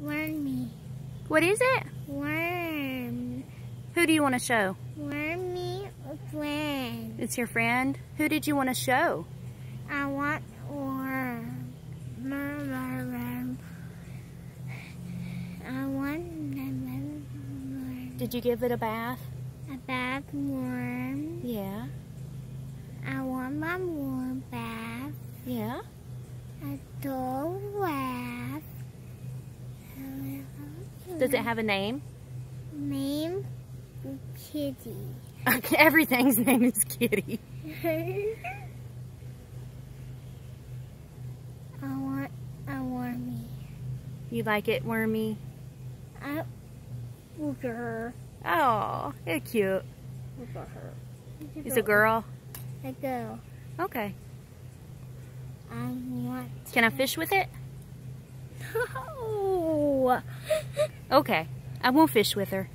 Wormy. What is it? Worm. Who do you want to show? Wormy friend. It's your friend? Who did you want to show? I want worm. Worm. I want worm. Did you give it a bath? A bath worm. Yeah. I want my worm bath. Yeah. A dog bath. Does it have a name? Name Kitty. Okay, everything's name is Kitty. I want a wormy. You like it, Wormy? Look at her. Oh, it's cute. Look at her. It's a girl? A girl. Okay. I want. Can I fish with it? No. Okay. I won't fish with her.